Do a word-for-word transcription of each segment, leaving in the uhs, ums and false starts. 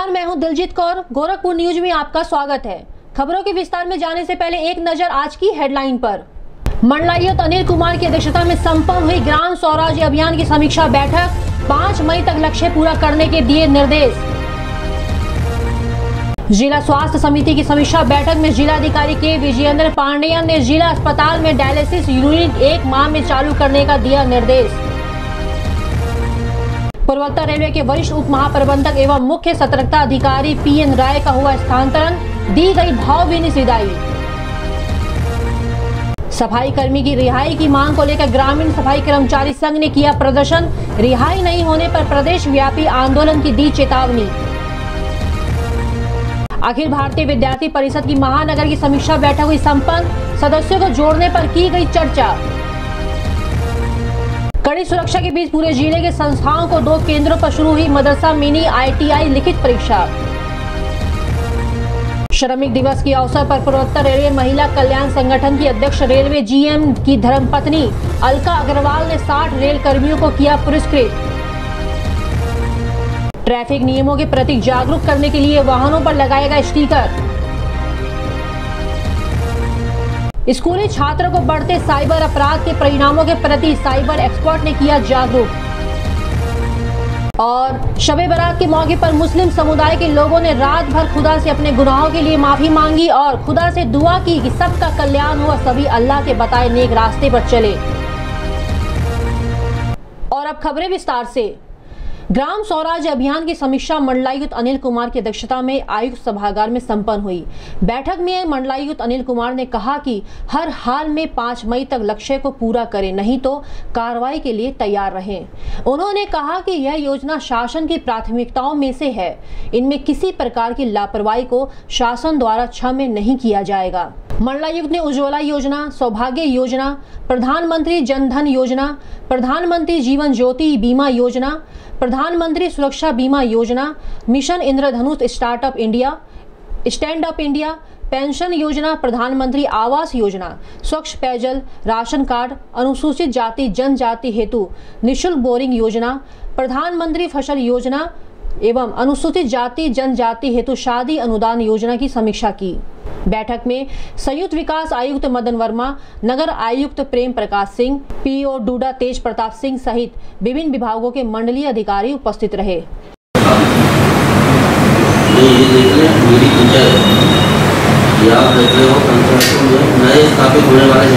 नमस्कार, मैं हूं दिलजीत कौर। गोरखपुर न्यूज में आपका स्वागत है। खबरों के विस्तार में जाने से पहले एक नजर आज की हेडलाइन पर। मंडलायुक्त अनिल कुमार की अध्यक्षता में संपन्न हुई ग्राम स्वराज अभियान की समीक्षा बैठक। पाँच मई तक लक्ष्य पूरा करने के दिए निर्देश। जिला स्वास्थ्य समिति की समीक्षा बैठक में जिलाधिकारी के विजयेंद्र पांडेयन ने जिला अस्पताल में डायलिसिस यूनिट एक माह में चालू करने का दिया निर्देश। पूर्वोत्तर रेलवे के वरिष्ठ उप महाप्रबंधक एवं मुख्य सतर्कता अधिकारी पी एन राय का हुआ स्थानांतरण, दी गई भावभीनी विदाई। सफाई कर्मी की रिहाई की मांग को लेकर ग्रामीण सफाई कर्मचारी संघ ने किया प्रदर्शन। रिहाई नहीं होने पर प्रदेश व्यापी आंदोलन की दी चेतावनी। अखिल भारतीय विद्यार्थी परिषद की महानगर की समीक्षा बैठक हुई संपन्न। सदस्यों को जोड़ने पर की गई चर्चा। कड़ी सुरक्षा के बीच पूरे जिले के संस्थाओं को दो केंद्रों पर शुरू हुई मदरसा मिनी आई टी आई लिखित परीक्षा। श्रमिक दिवस के अवसर पर पूर्वोत्तर रेलवे महिला कल्याण संगठन की अध्यक्ष रेलवे जी एम की धर्मपत्नी अलका अग्रवाल ने साठ रेल कर्मियों को किया पुरस्कृत। ट्रैफिक नियमों के प्रति जागरूक करने के लिए वाहनों पर लगाएगा स्टिकर। स्कूली छात्रों को बढ़ते साइबर अपराध के परिणामों के प्रति साइबर एक्सपर्ट ने किया जागरूक। और शबे बारात के मौके पर मुस्लिम समुदाय के लोगों ने रात भर खुदा से अपने गुनाहों के लिए माफी मांगी और खुदा से दुआ की कि सबका कल्याण हो, सभी अल्लाह के बताए नेक रास्ते पर चले। और अब खबरें विस्तार से। ग्राम स्वराज अभियान की समीक्षा मंडलायुक्त अनिल कुमार की अध्यक्षता में आयुक्त सभागार में संपन्न हुई। बैठक में मंडलायुक्त अनिल कुमार ने कहा कि हर हाल में पाँच मई तक लक्ष्य को पूरा करें, नहीं तो कार्रवाई के लिए तैयार रहें। उन्होंने कहा कि यह योजना शासन की प्राथमिकताओं में से है। इनमें किसी प्रकार की लापरवाही को शासन द्वारा क्षम्य नहीं किया जाएगा। मंडलायुक्त ने उज्ज्वला योजना, सौभाग्य योजना, प्रधानमंत्री जन धन योजना, प्रधानमंत्री जीवन ज्योति बीमा योजना, प्रधानमंत्री सुरक्षा बीमा योजना, mission Indradhanush, startup India, stand up India, pension योजना, प्रधानमंत्री आवास योजना, स्वच्छ पेयजल, राशन कार्ड, अनुसूचित जाति जनजाति हेतु निःशुल्क बोरिंग योजना, प्रधानमंत्री फसल योजना एवं अनुसूचित जाति जनजाति हेतु शादी अनुदान योजना की समीक्षा की। बैठक में संयुक्त विकास आयुक्त मदन वर्मा, नगर आयुक्त प्रेम प्रकाश सिंह, पीओ डूडा तेज प्रताप सिंह सहित विभिन्न विभागों के मंडलीय अधिकारी उपस्थित रहे। नए स्थापित होने वाले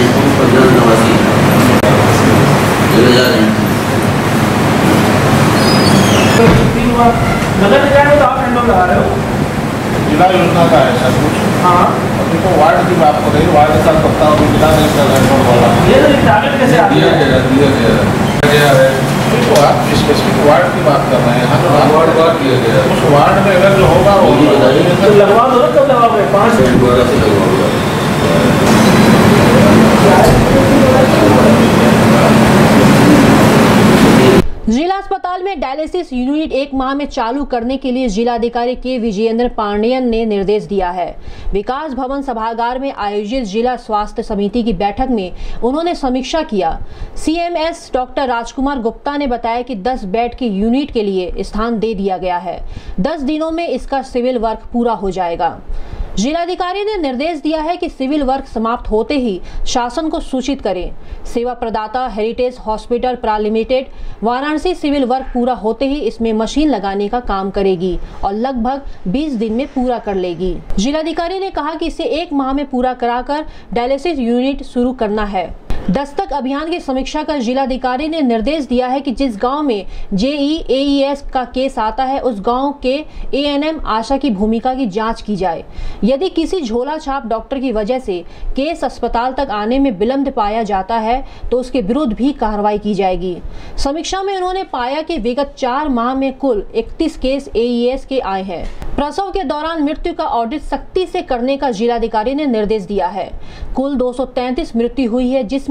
नगर निकाय में तो आप हैंडल लगा रहे हो, जिला योजना का है सब कुछ। हाँ, अभी तो वार्ड की बात कर रही है, वार्ड का पत्ता अभी जिला नहीं कर रहा वाला। ये तो टारगेट कैसे आ दिया गया दिया गया है। तो आप स्पेसिफिक वार्ड की बात कर रहे हैं, यहाँ वार्ड वार्ड दिया गया है। उस वार्ड में अगर जो होगा वो लगवा दो ना, कब लगवाओगे? पाँच मिनट द्वारा से लगवाओगे। जिला अस्पताल में डायलिसिस यूनिट एक माह में चालू करने के लिए जिलाधिकारी के विजयेंद्र पांडेयन ने निर्देश दिया है। विकास भवन सभागार में आयोजित जिला स्वास्थ्य समिति की बैठक में उन्होंने समीक्षा किया। सीएमएस डॉक्टर राजकुमार गुप्ता ने बताया कि दस बेड के यूनिट के लिए स्थान दे दिया गया है। दस दिनों में इसका सिविल वर्क पूरा हो जाएगा। जिलाधिकारी ने निर्देश दिया है कि सिविल वर्क समाप्त होते ही शासन को सूचित करें। सेवा प्रदाता हेरिटेज हॉस्पिटल प्रा लिमिटेड वाराणसी सिविल वर्क पूरा होते ही इसमें मशीन लगाने का काम करेगी और लगभग बीस दिन में पूरा कर लेगी। जिलाधिकारी ने कहा कि इसे एक माह में पूरा कराकर डायलिसिस यूनिट शुरू करना है। दस्तक अभियान की समीक्षा कर जिलाधिकारी ने निर्देश दिया है कि जिस गांव में जेई एईएस का केस आता है उस गांव के एएनएम आशा की भूमिका की जांच की जाए। यदि किसी झोला छाप डॉक्टर की वजह से केस अस्पताल तक आने में विलंब पाया जाता है तो उसके विरुद्ध भी कार्रवाई की जाएगी। समीक्षा में उन्होंने पाया कि विगत चार माह में कुल इकतीस केस एईएस के आए हैं। प्रसव के दौरान मृत्यु का ऑडिट सख्ती से करने का जिलाधिकारी ने निर्देश दिया है। कुल दो सौ तैंतीस मृत्यु हुई है, जिसमें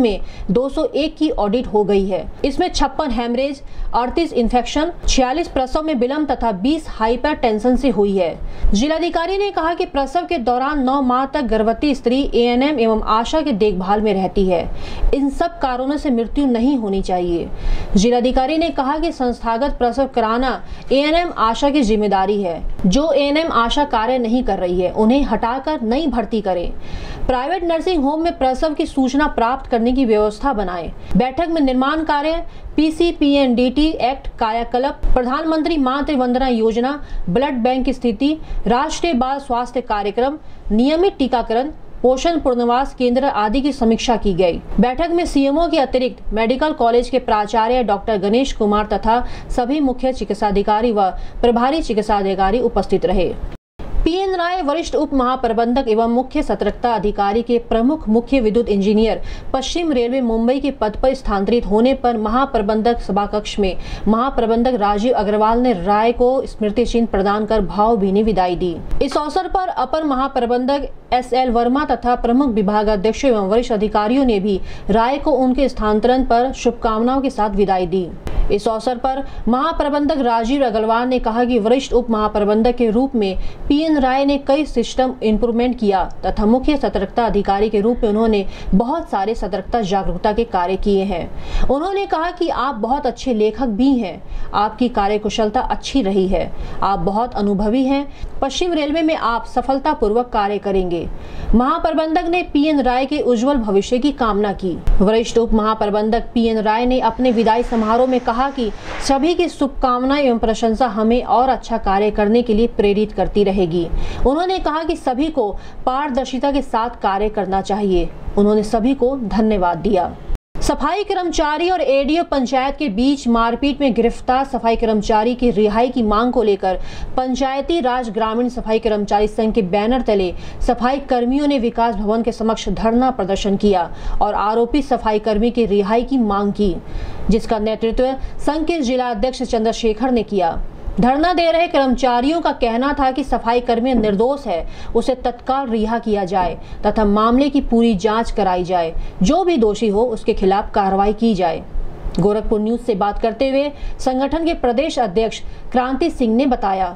जिसमें दो सौ एक की ऑडिट हो गई है। इसमें छप्पन हेमरेज, अड़तीस इन्फेक्शन, छियालीस प्रसव में विलंब तथा बीस हाइपर टेंशन से हुई है। जिलाधिकारी ने कहा कि प्रसव के दौरान नौ माह तक गर्भवती स्त्री ए एन एम एवं आशा के देखभाल में रहती है। इन सब कारणों से मृत्यु नहीं होनी चाहिए। जिलाधिकारी ने कहा कि संस्थागत प्रसव कराना ए एन एम आशा की जिम्मेदारी है। जो ए एन एम आशा कार्य नहीं कर रही है उन्हें हटाकर नई भर्ती करें। प्राइवेट नर्सिंग होम में प्रसव की सूचना प्राप्त करने की व्यवस्था बनाएं। बैठक में निर्माण कार्य, P C P N D T act, Kayakalp, प्रधानमंत्री मातृ वंदना योजना, ब्लड बैंक की स्थिति, राष्ट्रीय बाल स्वास्थ्य कार्यक्रम, नियमित टीकाकरण, पोषण पुनर्वास केंद्र आदि की समीक्षा की गई। बैठक में सी एम ओ के अतिरिक्त मेडिकल कॉलेज के प्राचार्य डॉक्टर गणेश कुमार तथा सभी मुख्य चिकित्साधिकारी व प्रभारी चिकित्साधिकारी उपस्थित रहे। पी एन राय वरिष्ठ उप महाप्रबंधक एवं मुख्य सतर्कता अधिकारी के प्रमुख मुख्य विद्युत इंजीनियर पश्चिम रेलवे मुंबई के पद पर स्थानांतरित होने पर महाप्रबंधक सभा कक्ष में महाप्रबंधक राजीव अग्रवाल ने राय को स्मृति चिन्ह प्रदान कर भावभीनी विदाई दी। इस अवसर पर अपर महाप्रबंधक एस एल वर्मा तथा प्रमुख विभागाध्यक्षों एवं वरिष्ठ अधिकारियों ने भी राय को उनके स्थानांतरण पर शुभकामनाओं के साथ विदाई दी। इस अवसर पर महाप्रबंधक राजीव अग्रवाल ने कहा कि वरिष्ठ उप महाप्रबंधक के रूप में पी एन राय ने कई सिस्टम इंप्रूवमेंट किया तथा मुख्य सतर्कता अधिकारी के रूप में उन्होंने बहुत सारे सतर्कता जागरूकता के कार्य किए हैं। उन्होंने कहा कि आप बहुत अच्छे लेखक भी हैं, आपकी कार्यकुशलता अच्छी रही है, आप बहुत अनुभवी हैं, पश्चिम रेलवे में आप सफलता पूर्वक कार्य करेंगे। महाप्रबंधक ने पी एन राय के उज्जवल भविष्य की कामना की। वरिष्ठ उप महाप्रबंधक पी एन राय ने अपने विदाई समारोह में कहा कि सभी की शुभकामनाएं एवं प्रशंसा हमें और अच्छा कार्य करने के लिए प्रेरित करती रहेगी। उन्होंने कहा कि सभी को पारदर्शिता के साथ कार्य करना चाहिए। उन्होंने सभी को धन्यवाद दिया। सफाई कर्मचारी और ए डी ओ पंचायत के बीच मारपीट में गिरफ्तार सफाई कर्मचारी की रिहाई की मांग को लेकर पंचायती राज ग्रामीण सफाई कर्मचारी संघ के बैनर तले सफाई कर्मियों ने विकास भवन के समक्ष धरना प्रदर्शन किया और आरोपी सफाई कर्मी की रिहाई की मांग की, जिसका नेतृत्व संघ के जिला अध्यक्ष चंद्रशेखर ने किया। धरना दे रहे कर्मचारियों का कहना था कि सफाई कर्मी निर्दोष है, उसे तत्काल रिहा किया जाए तथा मामले की पूरी जांच कराई जाए। जो भी दोषी हो उसके खिलाफ कार्रवाई की जाए। गोरखपुर न्यूज से बात करते हुए संगठन के प्रदेश अध्यक्ष क्रांति सिंह ने बताया,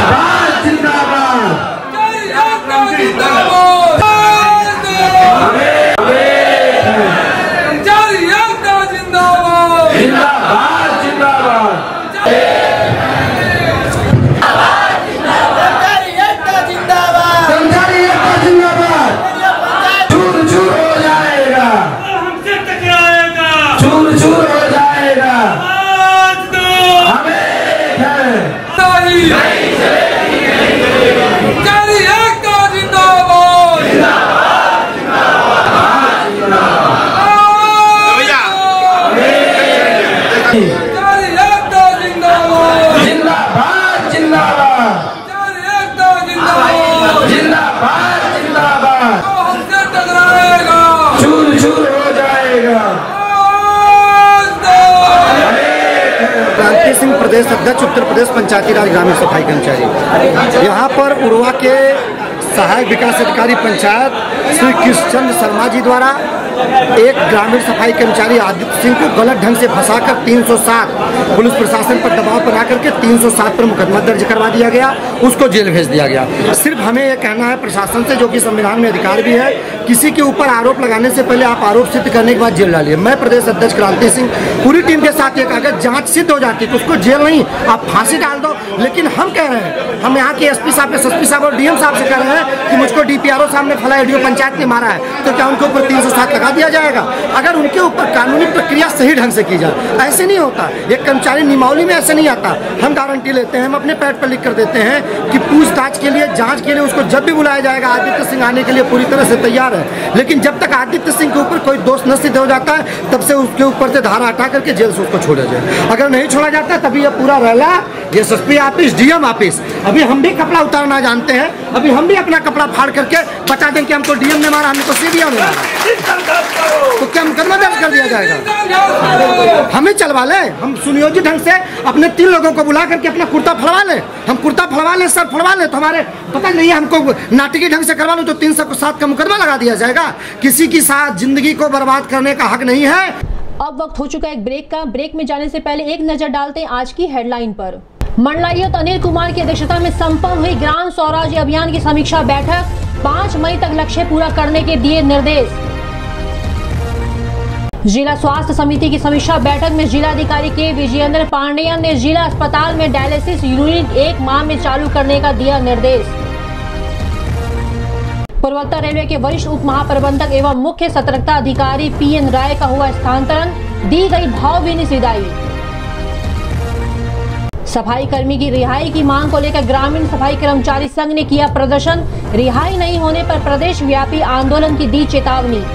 क्रांति सिंह प्रदेश अध्यक्ष उत्तर प्रदेश पंचायती राज ग्रामीण सफाई कर्मचारी। यहाँ पर उर्वा के सहायक विकास अधिकारी पंचायत श्री कृष्णचंद्र शर्मा जी द्वारा एक ग्रामीण सफाई कर्मचारी आदित्य सिंह को गलत ढंग से फंसाकर तीन सौ सात पुलिस प्रशासन पर दबाव बना करके तीन सौ सात पर मुकदमा दर्ज करवा दिया गया, उसको जेल भेज दिया गया। सिर्फ हमें यह कहना है प्रशासन से, जो कि संविधान में अधिकार भी है, किसी के ऊपर आरोप लगाने से पहले आप आरोप सिद्ध करने के बाद जेल डालिए। मैं प्रदेश अध्यक्ष क्रांति सिंह पूरी टीम के साथ एक, अगर जांच सिद्ध हो जाती तो उसको जेल नहीं, आप फांसी डाल दो। लेकिन हम कह रहे हैं, हम यहाँ के एस पी साहब, एस पी साहब और डी एम साहब से कह रहे हैं कि मुझको डी पी आर ओ साहब ने फला एडीओ पंचायत ने मारा है, तो क्या उनके ऊपर तीन सौ सात लगा दिया जाएगा? अगर उनके ऊपर कानूनी प्रक्रिया सही ढंग से की जाए। ऐसे नहीं होता, एक कर्मचारी नियमावली में ऐसे नहीं आता। हम गारंटी लेते हैं, हम अपने पैड पर लिख कर देते हैं कि पूछताछ के लिए, जांच के लिए उसको जब भी बुलाया जाएगा, आदित्य सिंह आने के लिए पूरी तरह से तैयार है। लेकिन जब तक आदित्य सिंह के ऊपर कोई दोष न सिद्ध हो जाता है, तब से उसके ऊपर से धारा हटा करके जेल से उसको छोड़ा जाए। अगर नहीं छोड़ा जाता तभी यह पूरा रैला, ये S P office, D M office, अभी हम भी कपड़ा उतारना जानते हैं, अभी हम भी अपना कपड़ा फाड़ करके बता दें कि हमको डी एम ने मारा, हमको सी बी आई ने मारा। तो क्या मुकदमा दर्ज कर दिया जाएगा? हमें चलवा ले, हम सुनियोजित ढंग से अपने तीन लोगों को बुला करके अपना कुर्ता फड़वा ले, हम कुर्ता फड़वा ले, सर फड़वा ले, तो हमारे पता नहीं है हमको नाटकीय ढंग से करवा लो तो तीन सौ सात का मुकदमा लगा दिया जाएगा। किसी की साथ जिंदगी को बर्बाद करने का हक नहीं है। अब वक्त हो चुका है एक ब्रेक का। ब्रेक में जाने से पहले एक नजर डालते हैं आज की हेडलाइन पर। मंडलायुक्त अनिल कुमार की अध्यक्षता में संपन्न हुई ग्राम स्वराज्य अभियान की समीक्षा बैठक, पाँच मई तक लक्ष्य पूरा करने के दिए निर्देश। जिला स्वास्थ्य समिति की समीक्षा बैठक में जिलाधिकारी के विजयेंद्र पांडेयन ने जिला अस्पताल में डायलिसिस यूनिट एक माह में चालू करने का दिया निर्देश। पूर्वोत्तर रेलवे के वरिष्ठ उप महाप्रबंधक एवं मुख्य सतर्कता अधिकारी पी एन राय का हुआ स्थानांतरण, दी गई भावभीनी विदाई। सफाई कर्मी की रिहाई की मांग को लेकर ग्रामीण सफाई कर्मचारी संघ ने किया प्रदर्शन, रिहाई नहीं होने पर प्रदेश व्यापी आंदोलन की दी चेतावनी।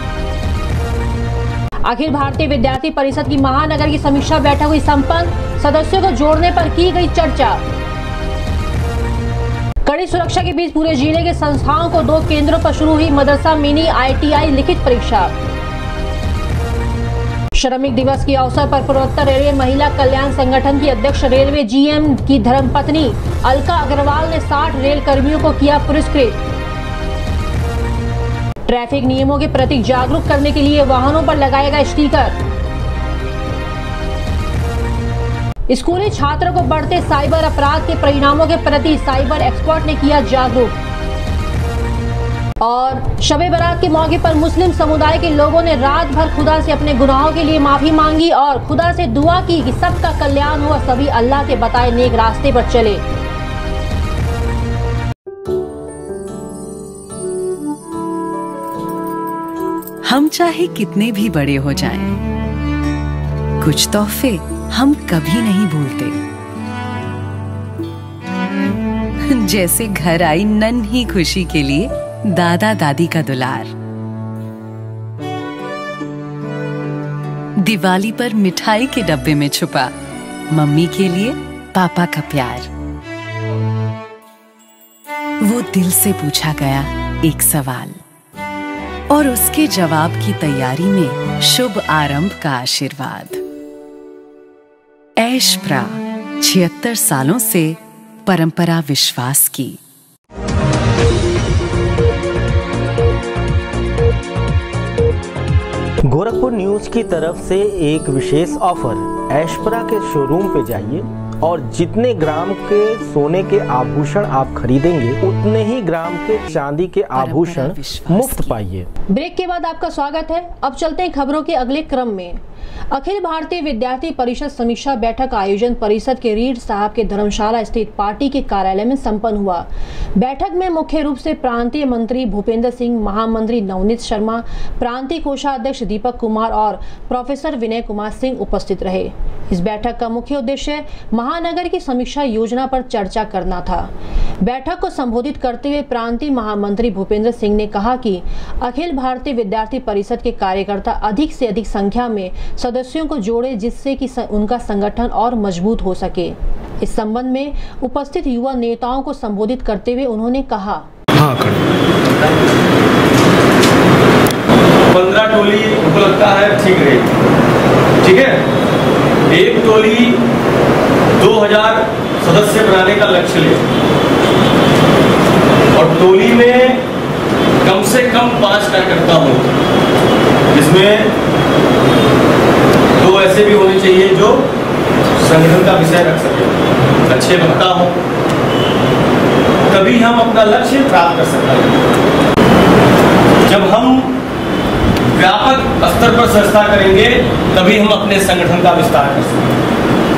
अखिल भारतीय विद्यार्थी परिषद की महानगर की समीक्षा बैठक हुई संपन्न, सदस्यों को जोड़ने पर की गई चर्चा। कड़ी सुरक्षा के बीच पूरे जिले के संस्थाओं को दो केंद्रों पर शुरू हुई मदरसा मिनी आई टी आई लिखित परीक्षा। श्रमिक दिवस के अवसर पर पूर्वोत्तर रेलवे महिला कल्याण संगठन की अध्यक्ष रेलवे जी एम की धर्मपत्नी अलका अग्रवाल ने साठ रेल कर्मियों को किया पुरस्कृत। ट्रैफिक नियमों के प्रति जागरूक करने के लिए वाहनों पर लगाएगा स्टिकर। स्कूली छात्रों को बढ़ते साइबर अपराध के परिणामों के प्रति साइबर एक्सपर्ट ने किया जागरूक। और शबे बारात के मौके पर मुस्लिम समुदाय के लोगों ने रात भर खुदा से अपने गुनाहों के लिए माफी मांगी और खुदा से दुआ की कि सबका कल्याण हो, सभी अल्लाह के बताए नेक रास्ते पर चले। हम चाहे कितने भी बड़े हो जाएं, कुछ तोहफे हम कभी नहीं भूलते। जैसे घर आई नन्ही खुशी के लिए दादा दादी का दुलार, दिवाली पर मिठाई के डब्बे में छुपा मम्मी के लिए पापा का प्यार, वो दिल से पूछा गया एक सवाल और उसके जवाब की तैयारी में शुभ आरंभ का आशीर्वाद। ऐशप्रा छिहत्तर सालों से परंपरा विश्वास की। गोरखपुर न्यूज की तरफ से एक विशेष ऑफर, ऐशप्रा के शोरूम पे जाइए और जितने ग्राम के सोने के आभूषण आप खरीदेंगे उतने ही ग्राम के चांदी के आभूषण मुफ्त पाइए। ब्रेक के बाद आपका स्वागत है। अब चलते हैं खबरों के अगले क्रम में। अखिल भारतीय विद्यार्थी परिषद समीक्षा बैठक आयोजन परिषद के रीढ़ साहब के धर्मशाला स्थित पार्टी के कार्यालय में संपन्न हुआ। बैठक में मुख्य रूप से प्रांतीय मंत्री भूपेंद्र सिंह, महामंत्री नवनीत शर्मा, प्रांतीय कोषाध्यक्ष दीपक कुमार और प्रोफेसर विनय कुमार सिंह उपस्थित रहे। इस बैठक का मुख्य उद्देश्य महानगर की समीक्षा योजना पर चर्चा करना था। बैठक को संबोधित करते हुए प्रांतीय महामंत्री भूपेंद्र सिंह ने कहा कि अखिल भारतीय विद्यार्थी परिषद के कार्यकर्ता अधिक से अधिक संख्या में सदस्यों को जोड़े, जिससे कि उनका संगठन और मजबूत हो सके। इस संबंध में उपस्थित युवा नेताओं को संबोधित करते हुए उन्होंने कहा, पंद्रह टोली हमको लगता है ठीक रहेगी। ठीक है, एक टोली दो हजार सदस्य बनाने का लक्ष्य ले और टोली में कम से कम पांच कार्यकर्ता हो, जिसमें दो ऐसे भी होने चाहिए जो संगठन का विषय रख सके, अच्छे वक्ता हो, तभी हम अपना लक्ष्य प्राप्त कर सकते हैं। जब हम व्यापक स्तर पर संस्था करेंगे तभी हम अपने संगठन का विस्तार कर सकते हैं।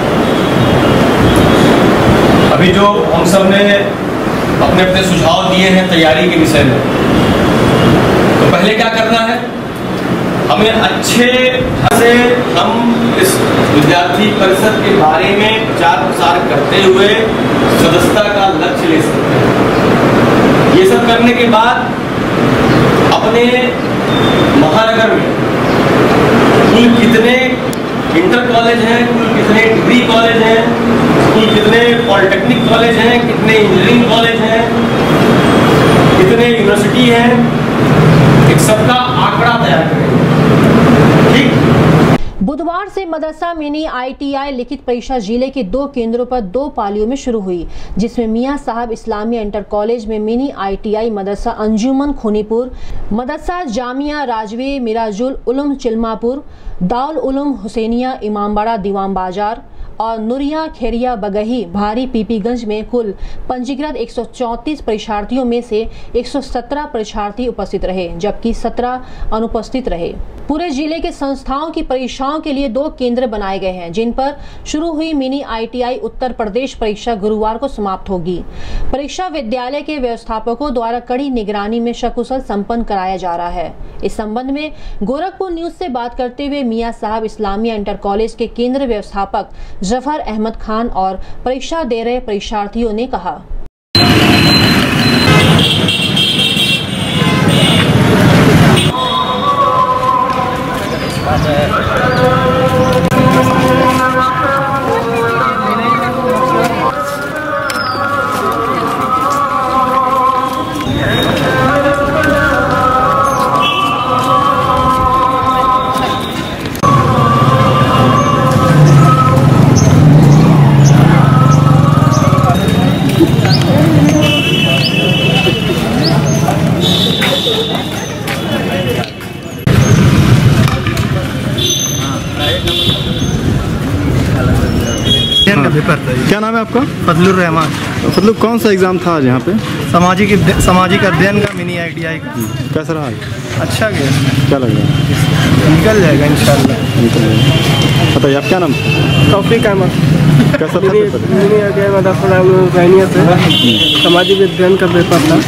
अभी जो हम सब ने अपने अपने सुझाव दिए हैं तैयारी के विषय में, तो पहले क्या करना है, हमें अच्छे से हम इस विद्यार्थी परिषद के बारे में प्रचार प्रसार करते हुए सदस्यता का लक्ष्य ले सकते हैं। ये सब करने के बाद अपने महानगर में कुल कितने इंटर कॉलेज हैं, कुल कितने डिग्री कॉलेज हैं, कुल कितने पॉलिटेक्निक कॉलेज हैं, कितने इंजीनियरिंग कॉलेज हैं, कितने यूनिवर्सिटी हैं, एक सबका आंकड़ा तैयार करेंगे। ठीक। बुधवार से मदरसा मिनी आईटीआई लिखित परीक्षा जिले के दो केंद्रों पर दो पालियों में शुरू हुई, जिसमें मियां साहब इस्लामिया इंटर कॉलेज में मिनी आईटीआई, मदरसा अंजुमन खूनीपुर, मदरसा जामिया राजवी मिराजुल उलूम चिल्मापुर, दाउल उलूम हुसैनिया इमामबाड़ा दीवान बाजार और नुरिया खेरिया बगही भारी पीपीगंज में कुल पंजीकृत एक सौ चौंतीस परीक्षार्थियों में से एक सौ सत्रह परीक्षार्थी उपस्थित रहे, जबकि सत्रह अनुपस्थित रहे। पूरे जिले के संस्थाओं की परीक्षाओं के लिए दो केंद्र बनाए गए हैं, जिन पर शुरू हुई मिनी आईटीआई उत्तर प्रदेश परीक्षा गुरुवार को समाप्त होगी। परीक्षा विद्यालय के व्यवस्थापकों द्वारा कड़ी निगरानी में सकुशल संपन्न कराया जा रहा है। इस संबंध में गोरखपुर न्यूज से बात करते हुए मियां साहब इस्लामिया इंटर कॉलेज के केंद्र व्यवस्थापक जफर अहमद खान और परीक्षा दे रहे परीक्षार्थियों ने कहा, पेपर था। क्या नाम है आपका? फजलुर रहमान। फजलुर, कौन सा एग्ज़ाम था आज यहाँ पे? सामाजिक सामाजिक अध्ययन का मिनी आईटीआई का। कैसा रहा? अच्छा गया। क्या लग रहा है? निकल जाएगा इंशाल्लाह। निकल जाएगा। बताइए आप क्या नाम? तौफीक अहमद। कैसा था पेपर? मिनी आईटीआई मदरसा से सामाजिक अध्ययन का पेपर था।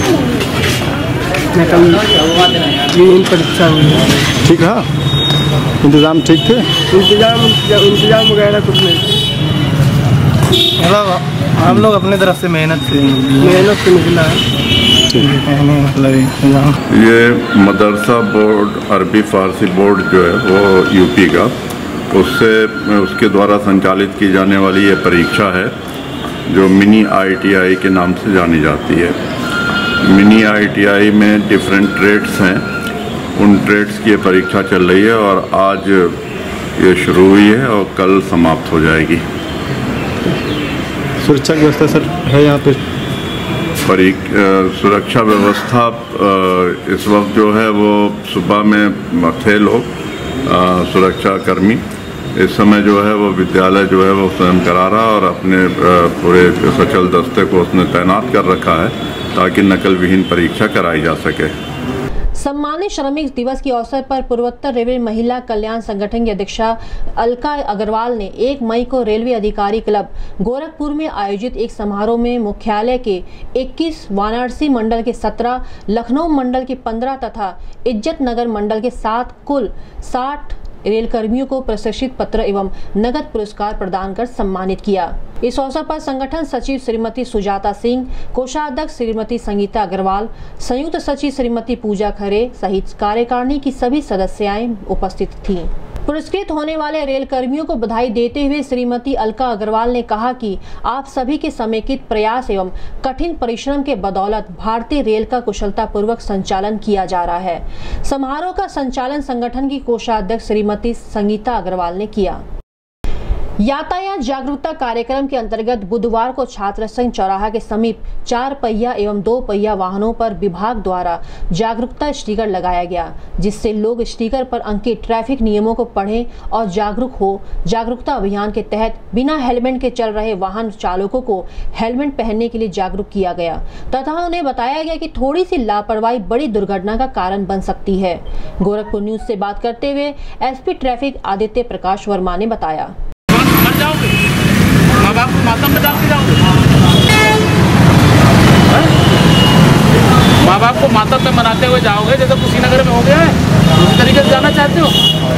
कल परीक्षा हुई। ठीक रहा? इंतज़ाम ठीक थे? इंतजाम इंतजाम वगैरह कुछ नहीं, मतलब हम लोग अपने तरफ से मेहनत से मेहनत से निकला है। मतलब ये मदरसा बोर्ड अरबी फ़ारसी बोर्ड जो है वो यूपी का, उससे उसके द्वारा संचालित की जाने वाली ये परीक्षा है जो मिनी आईटीआई के नाम से जानी जाती है। मिनी आईटीआई में डिफरेंट ट्रेड्स हैं, उन ट्रेड्स की ये परीक्षा चल रही है और आज ये शुरू हुई है और कल समाप्त हो जाएगी। सुरक्षा व्यवस्था सर है यहाँ पे? परी सुरक्षा व्यवस्था इस वक्त जो है वो सुबह में थे लोग सुरक्षा कर्मी, इस समय जो है वो विद्यालय जो है वो स्वयं करा रहा और अपने पूरे सचल दस्ते को उसने तैनात कर रखा है ताकि नकल विहीन परीक्षा कराई जा सके। सम्मानित श्रमिक दिवस के अवसर पर पूर्वोत्तर रेलवे महिला कल्याण संगठन की अध्यक्षा अलका अग्रवाल ने एक मई को रेलवे अधिकारी क्लब गोरखपुर में आयोजित एक समारोह में मुख्यालय के इक्कीस, वाराणसी मंडल के सत्रह, लखनऊ मंडल के पंद्रह तथा इज्जत नगर मंडल के सात कुल साठ रेलकर्मियों को प्रशिक्षित पत्र एवं नगद पुरस्कार प्रदान कर सम्मानित किया। इस अवसर पर संगठन सचिव श्रीमती सुजाता सिंह, कोषाध्यक्ष श्रीमती संगीता अग्रवाल, संयुक्त सचिव श्रीमती पूजा खरे सहित कार्यकारिणी की सभी सदस्याएं उपस्थित थीं। पुरस्कृत होने वाले रेल कर्मियों को बधाई देते हुए श्रीमती अलका अग्रवाल ने कहा कि आप सभी के समेकित प्रयास एवं कठिन परिश्रम के बदौलत भारतीय रेल का कुशलता पूर्वक संचालन किया जा रहा है। समारोह का संचालन संगठन की कोषाध्यक्ष श्रीमती संगीता अग्रवाल ने किया। यातायात जागरूकता कार्यक्रम के अंतर्गत बुधवार को छात्र संघ चौराहा के समीप चार पहिया एवं दो पहिया वाहनों पर विभाग द्वारा जागरूकता स्टिकर लगाया गया, जिससे लोग स्टिकर पर अंकित ट्रैफिक नियमों को पढ़ें और जागरूक हो। जागरूकता अभियान के तहत बिना हेलमेट के चल रहे वाहन चालकों को हेलमेट पहनने के लिए जागरूक किया गया तथा उन्हें बताया गया कि थोड़ी सी लापरवाही बड़ी दुर्घटना का कारण बन सकती है। गोरखपुर न्यूज से बात करते हुए एसपी ट्रैफिक आदित्य प्रकाश वर्मा ने बताया, माँ बाप को मातम में डाल के जाओगे? माँ बाप को मातम में मनाते हुए जाओगे जैसे कुशीनगर में हो गया है, उसी तरीके से जाना चाहते हो?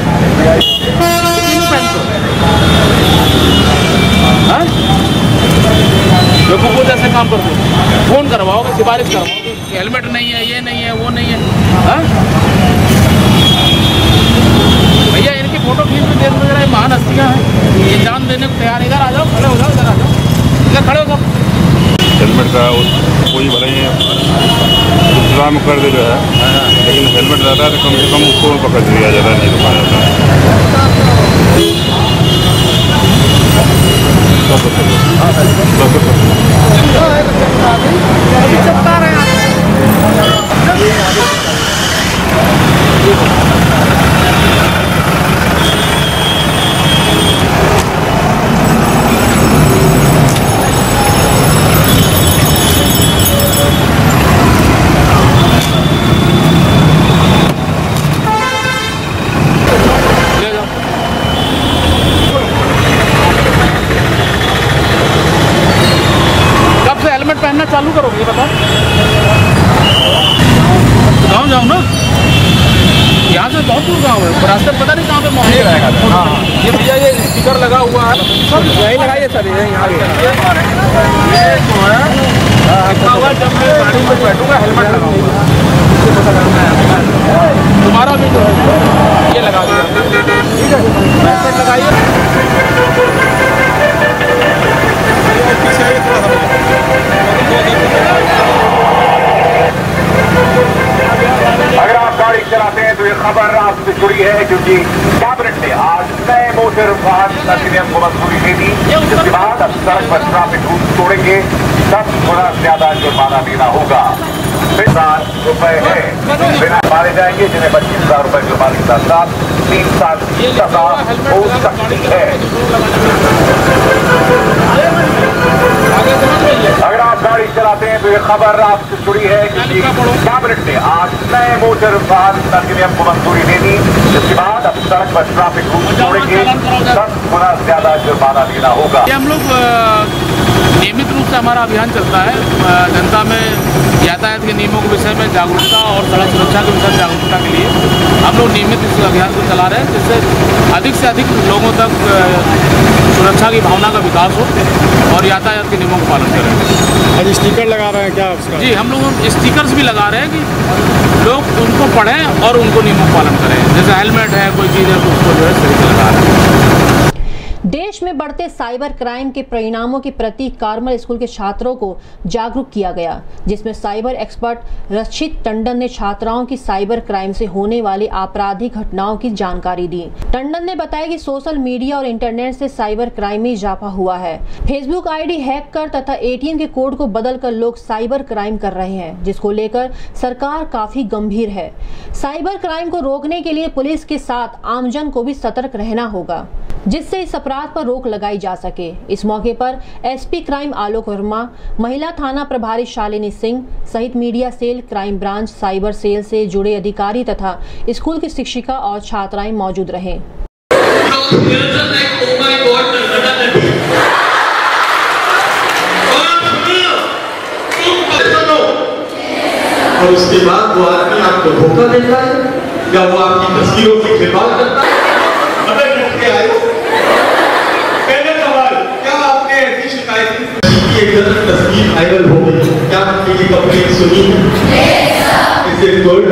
जो कुछ ऐसे काम करते हो, फोन करवाओगे, सिफारिश करवाओगे, हेलमेट नहीं है, ये नहीं है, वो नहीं है। हा? भैया इनकी फोटो खींच के देश में जरा महान हस्तियाँ हैं, ये जान देने को तैयार। इधर आ जाओ, खड़े हो जाओ, इधर आ जाओ, इधर खड़े हो जाओ। हेलमेट का कोई भले इंतजाम कर दे जो है लेकिन हेलमेट रहता है तो कम से कम उसको पकड़ लिया जाता है, नहीं रुका जाता है। हेलमेट पहनना चालू करोगे ये बता। गाँव जाओ ना, यहाँ से बहुत दूर गाँव है, रास्ते पता नहीं कहाँ पे मौके रहेगा। हाँ ये भैया ये स्टिकर लगा हुआ है, यही लगाइए सर, ये यहाँ ये जो है जब मैं गाड़ी में बैठूंगा हेलमेट लगाऊंगा, तुम्हारा भी जो है ये लगा दिया, ठीक है हेलमेट लगाइए। अगर आप गाड़ी चलाते हैं तो ये खबर आपसे जुड़ी है, क्योंकि कैबिनेट ने आज नए मोटर वाहन अधिनियम को मंजूरी दे दी, जिसके बाद अब सड़क पर ट्रैफिक रूल्स तोड़ेंगे दस गुना ज्यादा जुर्माना देना होगा। हजार रुपए है बिना मारे जाएंगे, जिन्हें पच्चीस हजार रुपए जुर्माने के साथ साथ तीन साल की सजा हो सकती है। अगर आप गाड़ी चलाते हैं तो ये खबर आपसे जुड़ी है, क्योंकि कैबिनेट ने आज नए मोटर वाहन अधिनियम को मंजूरी दे दी, जिसके बाद अब सड़क पर ट्रैफिक रूल्स तोड़ेंगे दस गुना ज्यादा जुर्माना देना होगा। हम लोग नियमित रूप से हमारा अभियान चलता है, जनता में यातायात के नियमों के विषय में जागरूकता और सड़क सुरक्षा के विषय में जागरूकता के लिए हम लोग नियमित इस अभियान को चला रहे हैं, जिससे अधिक से अधिक लोगों तक सुरक्षा की भावना का विकास हो और यातायात के नियमों का पालन करें। आज स्टिकर लगा रहे हैं क्या उसका? जी हम लोग स्टिकर्स भी लगा रहे हैं कि लोग उनको पढ़ें और उनको नियमों का पालन करें, जैसे हेलमेट है कोई चीज़ है तो उसको जो है सही से लगा रहे हैं। देश में बढ़ते साइबर क्राइम के परिणामों के प्रति कार्मल स्कूल के छात्रों को जागरूक किया गया, जिसमें साइबर एक्सपर्ट रक्षित टंडन ने छात्राओं की साइबर क्राइम से होने वाली आपराधिक घटनाओं की जानकारी दी। टंडन ने बताया कि सोशल मीडिया और इंटरनेट से साइबर क्राइम में इजाफा हुआ है। फेसबुक आईडी हैक कर तथा एटीएम के कोड को बदलकर लोग साइबर क्राइम कर रहे हैं, जिसको लेकर सरकार काफी गंभीर है। साइबर क्राइम को रोकने के लिए पुलिस के साथ आमजन को भी सतर्क रहना होगा, जिससे इस अपराध पर रोक लगाई जा सके। इस मौके पर एसपी क्राइम आलोक वर्मा, महिला थाना प्रभारी शालिनी सिंह सहित media cell, crime branch, cyber cell से जुड़े अधिकारी तथा स्कूल की शिक्षिका और छात्राएं मौजूद रहे। और उसके बाद वो आदमी आपको धोखा देता है या वो आपकी तस्वीरों की खिलवाड़ करता है। अगर उठ के आए, पहले सवाल, क्या आपने ऐसी शिकायत की एक गलत तस्वीर वायरल हो गई, क्या आपने ये कंप्लेंट सुनी है? इसे गुड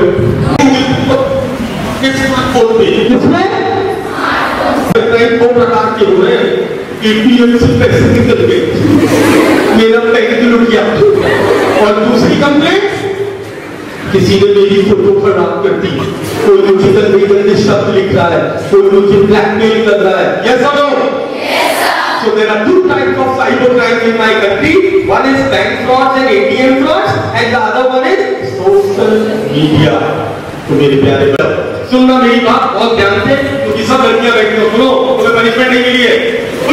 किस स्मार्टफोन पे, किसमें क्राइम दो प्रकार के हो रहे हैं, एटीएम से पैसे निकल गए, मेरा बैंक लूट गया, और दूसरी कंप्लेंट किसी ने मेरी फोटो खराब कर दी, कोई मुझे गंदे गंदे शब्द लिख रहा है, कोई मुझे ब्लैकमेल कर रहा है। Yes or no? Yes sir. So there are two types of cyber crime in my country. One is bank frauds and A T M frauds, and the other one is social media. तो मेरे प्यारे बच्चों, सुनना मेरी बात बहुत ध्यान से, क्योंकि सब लड़कियां बैठी हो, सुनो, तुम्हें पनिशमेंट नहीं मिली है।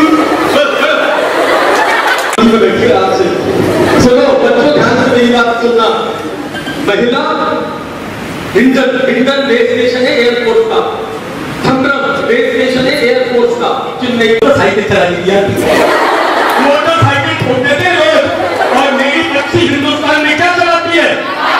बैठिए आपसे, सुनो बच्चों, ध्यान से मेरी बात सुनना। महिला हिंडन हिंडन बेस स्टेशन है एयरपोर्ट का, थंबरम बेस स्टेशन है एयरपोर्ट का, चेन्नई पर साइकिल चला लिया, मोटरसाइकिल ठोकते थे लोग, और मेरी बच्ची हिंदुस्तान में क्या चलाती है?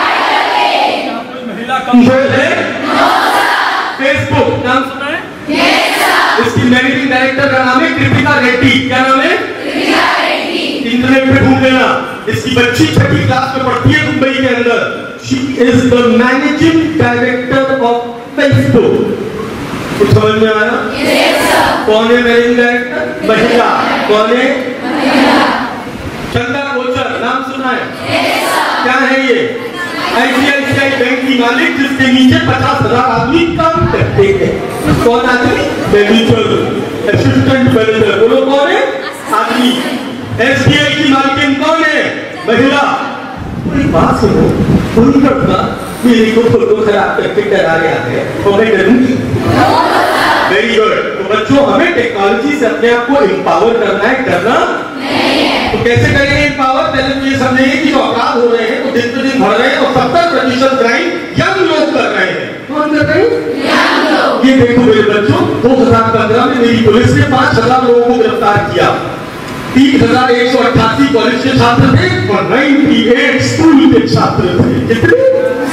महिला कमजोर है। फेसबुक नाम सुना है? इसकी मैनेजिंग डायरेक्टर का नाम है कृतिका रेड्डी। क्या नाम है? इंटरनेट पे ढूंढ लेना, इसकी बच्ची छठी क्लास में पढ़ती है मुंबई के अंदर। She is the managing director of Facebook. कुछ समझ में आया? Yes sir. कौन है मैनेजिंग डायरेक्टर? महिला। कौन है? महिला। चंदा कोचर नाम सुना है? Yes sir. क्या है ये? आईसीआईसीआई बैंक की मालिक जिसके नीचे पचास हजार आदमी काम करते हैं। कौन आदमी? Manager, assistant manager. बोलो कौन है? आदमी। एसबीआई की मालिकिन कौन है? महिला। कोई बात सुनो, कोई लड़का मेरी को फोटो खराब करके डरा रहा है तो मैं डरूंगी? Very good. तो बच्चों, हमें टेक्नोलॉजी से अपने आप को एम्पावर करना है, करना तो कैसे करेंगे एम्पावर? पहले तो ये समझेंगे कि जो अपराध हो रहे हैं वो दिन पे दिन बढ़ रहे हैं और सत्तर प्रतिशत क्राइम यंग लोग कर रहे हैं। कौन कर रहे हैं? ये देखो मेरे बच्चों, दो हजार पंद्रह में मेरी पुलिस ने पांच हजार लोगों को गिरफ्तार किया। तीन हजार एक सौ अट्ठासी कॉलेज के छात्र थे और अट्ठानवे स्कूल के छात्र थे। कितने?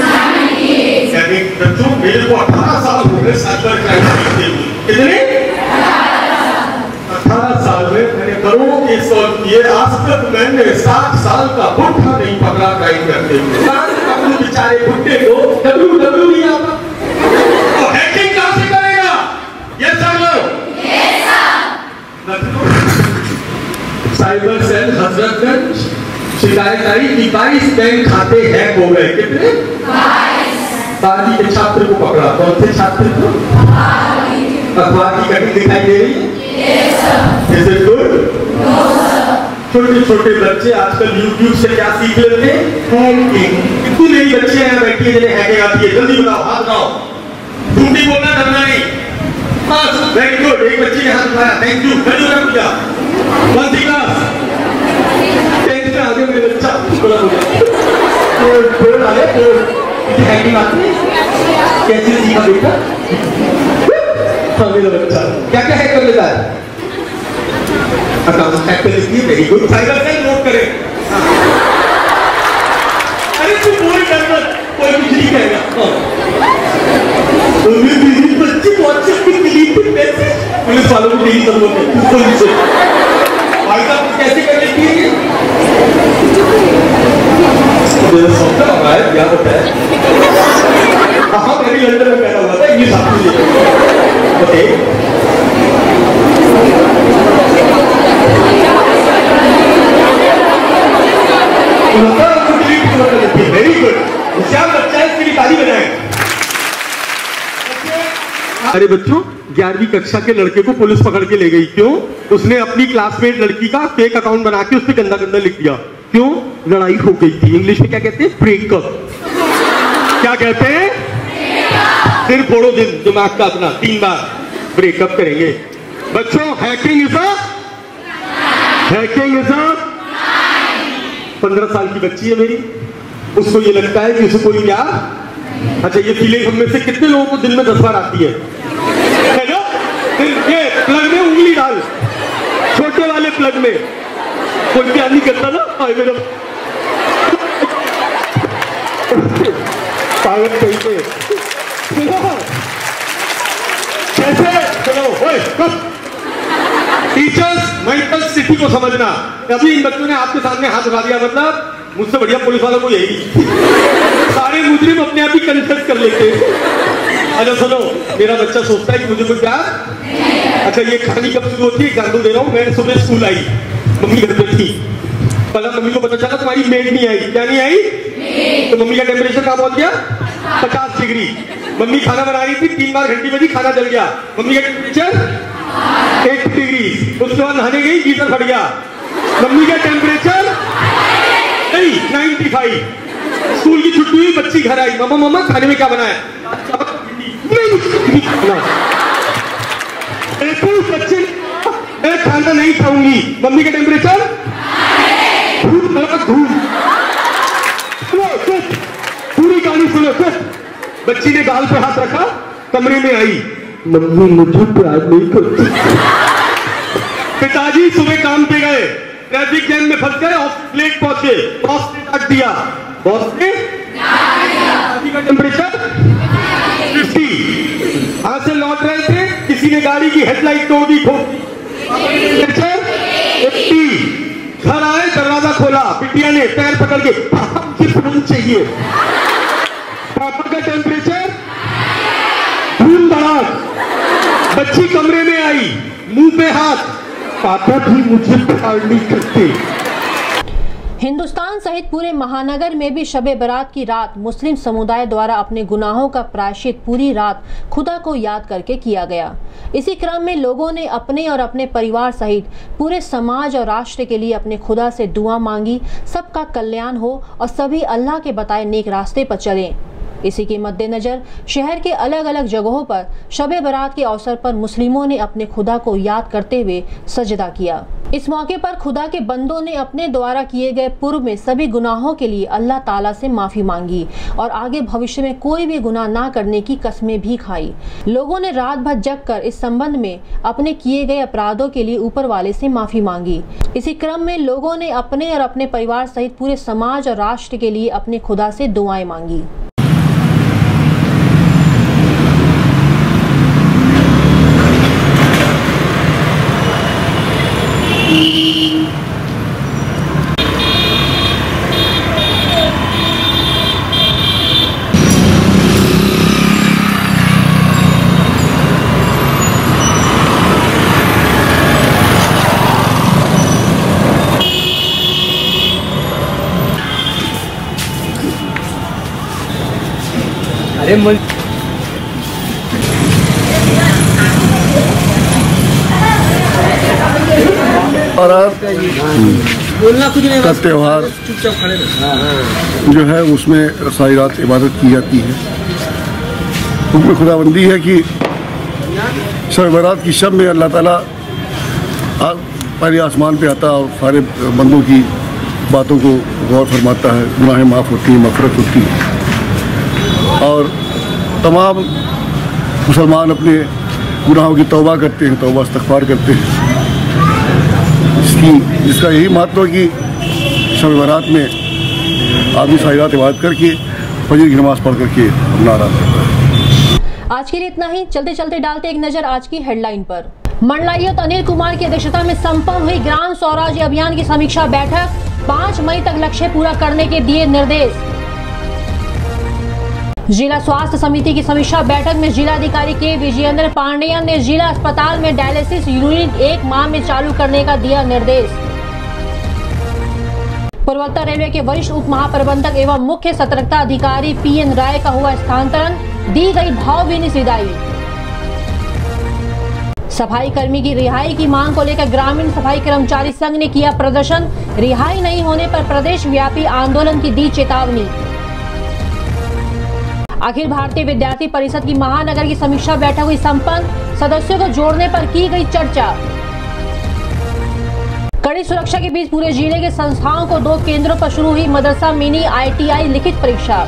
बच्चों, मेरे को अठारह साल हो गए साइबर क्राइम करते हुए। कितने? अठारह साल में मैंने करोड़ों केस सॉल्व किए। आज तक मैंने साठ साल का बुढ़ा नहीं पकड़ा क्राइम करते हुए। बेचारे बुढ़े को डब्ल्यू डब्ल्यू नहीं आता तो हैकिंग कहां से करेगा? ये सब लोग साइबर सेल हजरतगंज शिकायत आई कि बाईस बैंक खाते हैक हो गए। कितने? बारहवीं के छात्र को पकड़ा। कौन से छात्र को? अखबार की कटिंग दिखाई दे रही है। Is it good? छोटे छोटे बच्चे आजकल यूट्यूब से क्या सीख लेते हैं? हैकिंग। कितनी नई बच्चे हैं बैठी है जिन्हें हैकिंग आती है? जल्दी बताओ, हाथ उठाओ। झूठी बोलना, डरना नहीं। बस, वेरी गुड। एक बच्चे ने हाथ उठाया, थैंक यू। खड़ी होकर पूछा, कौन सी क्लास? टेंथ में आगे मेरे बच्चा बोला बोला डाले हैकिंग आती है? कैसे सीखा बेटा? हाँ मेरा बच्चा क्या क्या हैक कर लेता है? अकाउंट हैक कर लेती है। Very good. Cyber cell note करें। अरे तू बोल कर मत, कोई कुछ नहीं कहेगा। तो मेरी बच्ची व्हाट्सएप पे क्लिक पे मैसेज पुलिस वालों को नहीं जरूरत है। पुलिस से भाई साहब कैसे कर लेती है? मुझे समझा रहा है क्या होता है। हाँ मेरी लंदन में पैदा हुआ था, इंग्लिश आती है। Okay very good. होशियार बच्चा है, इसके लिए ताली बजाएं। अरे बच्चों, ग्यारहवीं कक्षा के लड़के को पुलिस पकड़ के ले गई। क्यों? उसने अपनी क्लासमेट लड़की का फेक अकाउंट बना के उस पर गंदा गंदा लिख दिया। क्यों? लड़ाई हो गई थी। इंग्लिश में क्या कहते हैं? ब्रेकअप। क्या कहते हैं? सिर फोड़ो दिन दिमाग का अपना, तीन बार ब्रेकअप करेंगे। बच्चों, hacking is a hacking is a पंद्रह साल की बच्ची है मेरी, उसको ये लगता है कि उसे कोई प्यार। अच्छा, ये फीलिंग हम में से कितने लोगों को दिन में दस बार आती है? है ना? ये प्लग में उंगली डाल, छोटे वाले प्लग में। कोई प्यार नहीं करता ना? हाय मेरा पागल कहीं पे। कैसे? चलो ओए कब टीचर्स मेंटल स्थिति को समझना। अभी इन बच्चों ने आपके सामने हाथ उठा दिया, मतलब मुझसे बढ़िया पुलिस वालों को यही। सारे मुजरिम अपने आप ही कन्फेस कर लेते हैं। अच्छा सुनो, मेरा बच्चा सोचता है कि मुझे कोई प्यार। अच्छा, ये कहानी कब शुरू होती है? एग्जाम्पल दे रहा हूँ। मैं सुबह स्कूल आई, मम्मी घर पे थी। कल मम्मी को पता चला तुम्हारी मेड नहीं आई। क्या नहीं आई? तो मम्मी का टेम्परेचर कहाँ पहुंच गया? पचास डिग्री। मम्मी खाना बना रही थी, तीन बार घंटी बजी, खाना जल गया। मम्मी का टेम्परेचर एट डिग्री। उसके बाद नहाने गई, गीजर फट गया। मम्मी का टेम्परेचर नहीं नाइन्टी फाइव। स्कूल की छुट्टी हुई, बच्ची घर आई, मामा मामा खाने में क्या बनाया? बच्चे मैं खाना नहीं खाऊंगी। मम्मी का टेम्परेचर धूल धूल। पूरी कहानी सुनो। बच्ची ने गाल पे हाथ रखा, कमरे में आई, मम्मी मुझे प्यार नहीं करती। पिताजी सुबह काम पे गए, ट्रैफिक जैम में फंस गए, लेट पहुंचे। बॉस ने डांट दिया। बॉस ने का टेम्परेचर फिफ्टी। वहां से लौट रहे थे, किसी ने गाड़ी की हेडलाइट तोड़ दी, टेम्परेचर एट्टी। घर आए, दरवाजा खोला, बिटिया ने पैर पकड़ के मुझे फोन चाहिए। पापा का टेम्परेचर धूल धड़ाक। बच्ची कमरे में आई, मुंह पे हाथ, पापा भी मुझे प्यार नहीं करते। हिंदुस्तान सहित पूरे महानगर में भी शबे बारात की रात मुस्लिम समुदाय द्वारा अपने गुनाहों का प्रायश्चित पूरी रात खुदा को याद करके किया गया। इसी क्रम में लोगों ने अपने और अपने परिवार सहित पूरे समाज और राष्ट्र के लिए अपने खुदा से दुआ मांगी, सबका कल्याण हो और सभी अल्लाह के बताए नेक रास्ते पर चलें। इसी के मद्देनजर शहर के अलग अलग जगहों पर शबे बारात के अवसर पर मुस्लिमों ने अपने खुदा को याद करते हुए सजदा किया। इस मौके पर खुदा के बंदों ने अपने द्वारा किए गए पूर्व में सभी गुनाहों के लिए अल्लाह ताला से माफी मांगी और आगे भविष्य में कोई भी गुनाह ना करने की कस्में भी खाई। लोगों ने रात भर जग कर इस संबंध में अपने किए गए अपराधों के लिए ऊपर वाले से माफी मांगी। इसी क्रम में लोगों ने अपने और अपने परिवार सहित पूरे समाज और राष्ट्र के लिए अपने खुदा से दुआएं मांगी। अरे मुझ और का त्यौहार जो है उसमें सारी रात इबादत की जाती है। हुक्म खुदाबंदी है कि शब बारात की शब में अल्लाह ताला पहले आसमान पे आता और सारे बंदों की बातों को गौर फरमाता है, गुनाहें माफ़ होती हैं, मफ़रत होती है और तमाम मुसलमान अपने गुनाहों की तौबा करते हैं, तौबा इस्तग़फ़ार करते हैं। इसकी जिसका यही महत्व है कि शब बारात में आदमी सारी रात इबादत करके फजर की नमाज़ पढ़ करके अपना आराम करता है। आज के लिए इतना ही। चलते चलते डालते एक नज़र आज की हेडलाइन पर। मंडलायुक्त अनिल कुमार की अध्यक्षता में संपन्न हुई ग्राम स्वराज्य अभियान की समीक्षा बैठक। पाँच मई तक लक्ष्य पूरा करने के दिए निर्देश। जिला स्वास्थ्य समिति की समीक्षा बैठक में जिलाधिकारी के विजयेंद्र पांडेयन ने जिला अस्पताल में डायलिसिस यूनिट एक माह में चालू करने का दिया निर्देश। पूर्वोत्तर रेलवे के वरिष्ठ उप महाप्रबंधक एवं मुख्य सतर्कता अधिकारी पी एन राय का हुआ स्थानांतरण, दी गई भावभीनी विदाई। सफाई कर्मी की रिहाई की मांग को लेकर ग्रामीण सफाई कर्मचारी संघ ने किया प्रदर्शन। रिहाई नहीं होने पर प्रदेश व्यापी आंदोलन की दी चेतावनी। अखिल भारतीय विद्यार्थी परिषद की महानगर की समीक्षा बैठक हुई संपन्न। सदस्यों को जोड़ने पर की गई चर्चा। कड़ी सुरक्षा के बीच पूरे जिले के संस्थाओं को दो केंद्रों पर शुरू हुई मदरसा मिनी आई टी आई लिखित परीक्षा।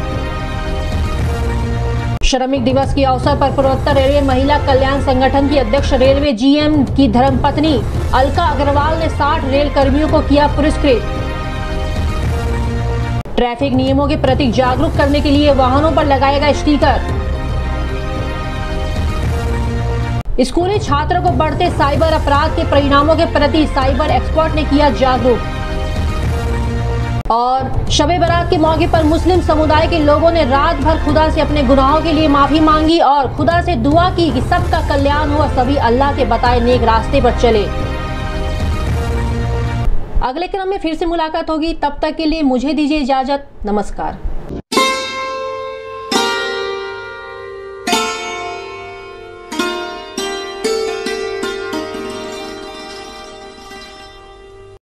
श्रमिक दिवस के अवसर पर पूर्वोत्तर रेलवे महिला कल्याण संगठन की अध्यक्ष रेलवे जी एम की धर्मपत्नी अलका अग्रवाल ने साठ रेल कर्मियों को किया पुरस्कृत। ट्रैफिक नियमों के प्रति जागरूक करने के लिए वाहनों पर लगाए गए स्टिकर। स्कूली छात्रों को बढ़ते साइबर अपराध के परिणामों के प्रति साइबर एक्सपर्ट ने किया जागरूक। और शबे बारात के मौके पर मुस्लिम समुदाय के लोगों ने रात भर खुदा से अपने गुनाहों के लिए माफी मांगी और खुदा से दुआ की कि सबका कल्याण हो, सभी अल्लाह के बताए नेक रास्ते पर चले। अगले क्रम में फिर से मुलाकात होगी, तब तक के लिए मुझे दीजिए इजाजत। नमस्कार।